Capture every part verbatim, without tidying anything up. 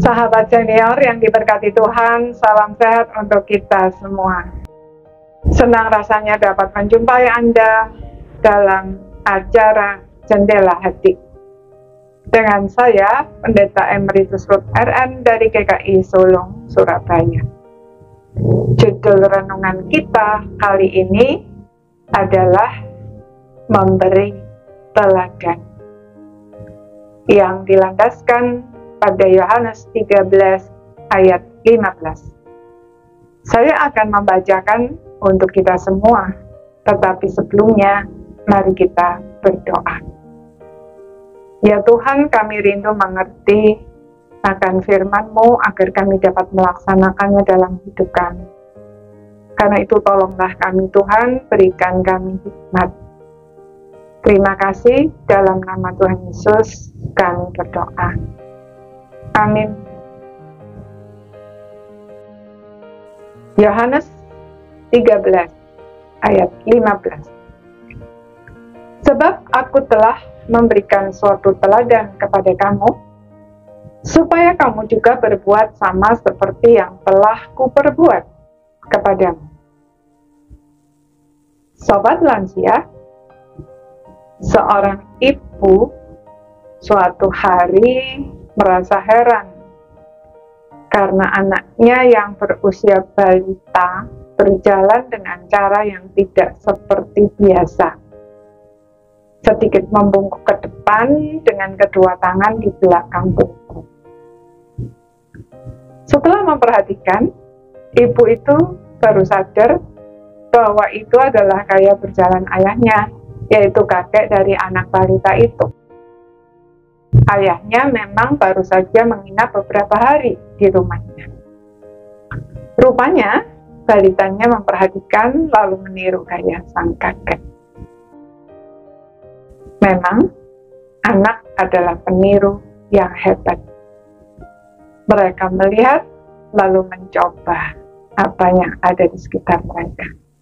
Sahabat senior yang diberkati Tuhan, salam sehat untuk kita semua. Senang rasanya dapat menjumpai Anda dalam acara Jendela Hati. Dengan saya, Pendeta Emeritus Ruth R N dari G K I Sulung, Surabaya. Judul renungan kita kali ini adalah Memberi Teladan, yang dilandaskan pada Yohanes tiga belas ayat lima belas. Saya akan membacakan untuk kita semua, tetapi sebelumnya mari kita berdoa. Ya Tuhan, kami rindu mengerti akan firman-Mu agar kami dapat melaksanakannya dalam hidup kami. Karena itu tolonglah kami Tuhan, berikan kami hikmat. Terima kasih, dalam nama Tuhan Yesus kami berdoa. Amin. Yohanes tiga belas ayat lima belas. Sebab aku telah memberikan suatu teladan kepada kamu, supaya kamu juga berbuat sama seperti yang telah kuperbuat kepadamu. Sobat lansia, seorang ibu suatu hari merasa heran karena anaknya yang berusia balita berjalan dengan cara yang tidak seperti biasa. Sedikit membungkuk ke depan dengan kedua tangan di belakang punggung. Setelah memperhatikan, ibu itu baru sadar bahwa itu adalah gaya berjalan ayahnya, yaitu kakek dari anak balita itu. Ayahnya memang baru saja menginap beberapa hari di rumahnya. Rupanya, balitanya memperhatikan lalu meniru gaya sang kakek. Memang, anak adalah peniru yang hebat. Mereka melihat lalu mencoba apa yang ada di sekitar mereka.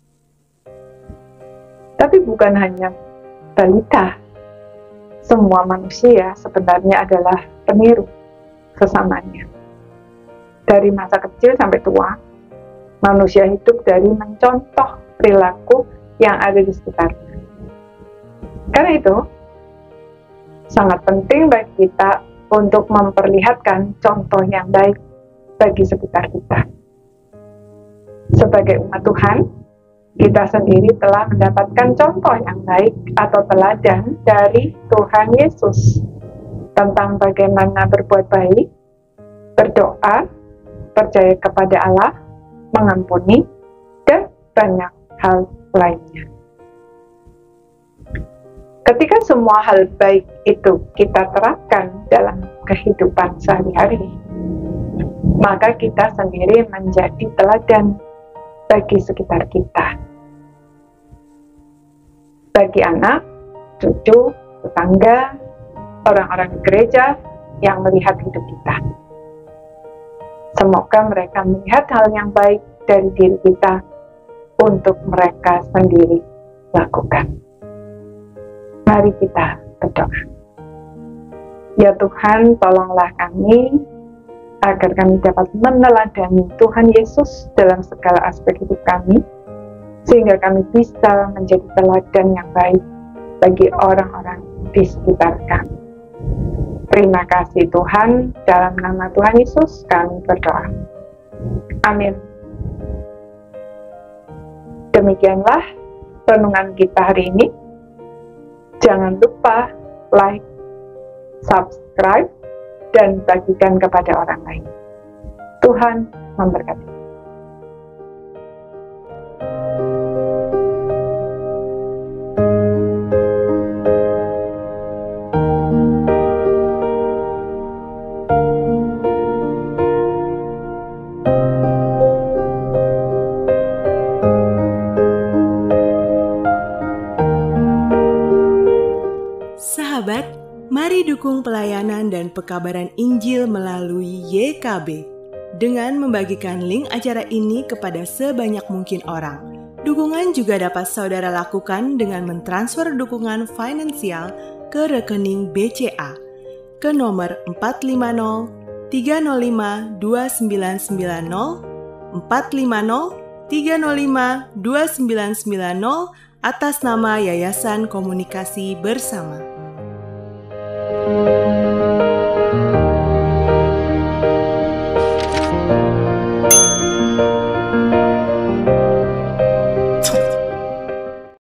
Tapi bukan hanya balita. Semua manusia sebenarnya adalah peniru sesamanya. Dari masa kecil sampai tua, manusia hidup dari mencontoh perilaku yang ada di sekitarnya. Karena itu, sangat penting bagi kita untuk memperlihatkan contoh yang baik bagi sekitar kita. Sebagai umat Tuhan, kita sendiri telah mendapatkan contoh yang baik atau teladan dari Tuhan Yesus tentang bagaimana berbuat baik, berdoa, percaya kepada Allah, mengampuni, dan banyak hal lainnya. Ketika semua hal baik itu kita terapkan dalam kehidupan sehari-hari, maka kita sendiri menjadi teladan bagi sekitar kita. Bagi anak, cucu, tetangga, orang-orang di gereja yang melihat hidup kita. Semoga mereka melihat hal yang baik dari diri kita untuk mereka sendiri lakukan. Mari kita berdoa. Ya Tuhan, tolonglah kami agar kami dapat meneladani Tuhan Yesus dalam segala aspek hidup kami, sehingga kami bisa menjadi teladan yang baik bagi orang-orang di sekitar kami. Terima kasih Tuhan, dalam nama Tuhan Yesus kami berdoa. Amin. Demikianlah renungan kita hari ini. Jangan lupa like, subscribe, dan bagikan kepada orang lain. Tuhan memberkati. Sahabat, mari dukung pelayanan dan pekabaran Injil melalui Y K B dengan membagikan link acara ini kepada sebanyak mungkin orang. Dukungan juga dapat saudara lakukan dengan mentransfer dukungan finansial ke rekening B C A ke nomor empat lima nol tiga nol lima dua sembilan sembilan nol, empat lima nol tiga nol lima dua sembilan sembilan nol atas nama Yayasan Komunikasi Bersama.